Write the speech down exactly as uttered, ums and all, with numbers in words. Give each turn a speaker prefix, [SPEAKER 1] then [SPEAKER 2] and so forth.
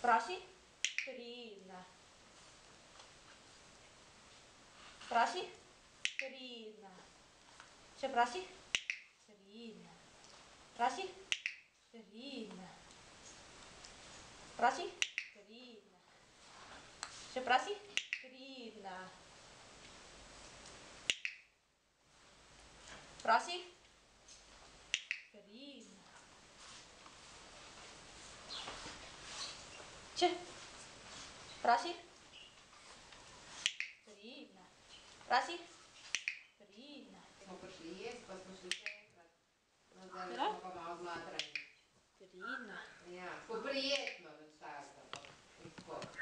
[SPEAKER 1] Prosi? Pridna. Prosi? Pridna. Še prosi? Pridna. Prosi? Pridna. Prosi? Pridna. Še prosi? Pridna. Prosi? Pridna. Če? Prosi? Pridna. Prosi? Pridna.
[SPEAKER 2] Smo prišli jesti, pa smo šli še enkrat. No, zdaj smo pa malo zmatrani.
[SPEAKER 1] Pridna.
[SPEAKER 2] Ja, tako prijetno, da čarka.